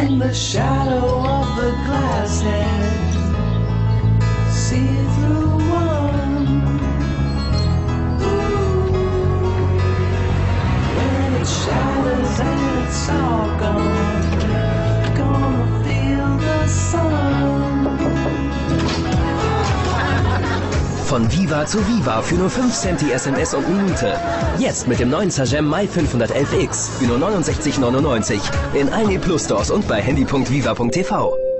in the shadow of the glass head, see through one. When it shatters and it's all gone, gonna feel the sun. Von Viva zu Viva für nur 5 Cent die SMS und Minute. Jetzt mit dem neuen Sagem My 511X für nur 69,99 in allen E+ Stores und bei handy.viva.tv.